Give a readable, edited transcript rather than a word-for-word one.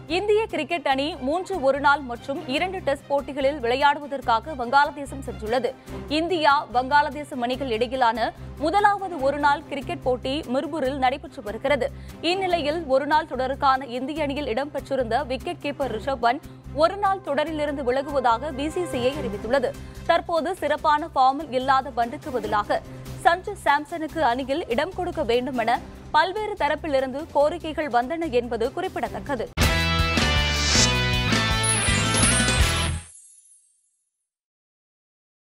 இந்திய கிரிக்கெட் அணி 3 ஒருநாள் மற்றும் 2 டெஸ்ட் போட்டிகளில் விளையாடுவதற்காக வங்காளதேசம் சென்றுள்ளது. இந்தியா வங்காளதேசம் அணிகள் இடையிலான முதலாவது ஒருநாள் கிரிக்கெட் போட்டி மிர்பூரில் நடைபெற்று வருகிறது. இந்நிலையில் ஒருநாள் தொடருக்கான இந்திய அணியில் இடம்பெற்றிருந்த விக்கெட் கீப்பர் ரிஷப் பந்த் ஒருநாள் தொடரிலிருந்து விலகுவதாக பிசிசிஐ அறிவித்துள்ளது. தற்போது சிறப்பான ஃபார்மில் இல்லாத பந்துக்கு பதிலாக சஞ்சு சாம்சனுக்கு அணியில் இடம் கொடுக்க வேண்டும் என பல்வேறு தரப்பிலிருந்து கோரிக்கைகள் வந்தன என்பது குறிப்பிடத்தக்கது.